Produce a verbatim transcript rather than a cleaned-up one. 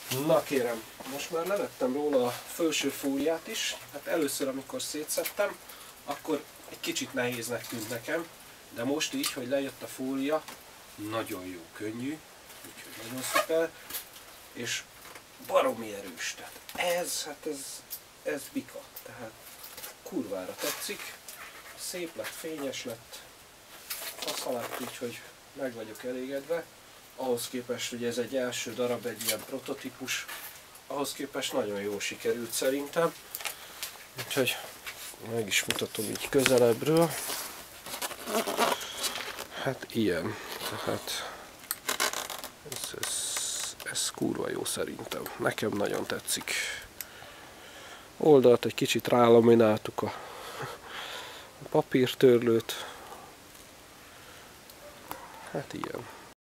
Na kérem, most már levettem róla a felső fóliát is. Hát először, amikor szétszedtem, akkor egy kicsit nehéznek tűnt nekem, de most így, hogy lejött a fólia, nagyon jó, könnyű, úgyhogy nagyon szuper, és baromi erős. Tehát ez, hát ez, ez bika, tehát kurvára tetszik, szép lett, fényes lett, használhat, úgyhogy meg vagyok elégedve. Ahhoz képest, hogy ez egy első darab, egy ilyen prototípus, ahhoz képest nagyon jól sikerült szerintem. Úgyhogy meg is mutatom így közelebbről. Hát ilyen, tehát ez, ez, ez kurva jó szerintem. Nekem nagyon tetszik. Oldalt egy kicsit rálamináltuk a papírtörlőt. Hát ilyen.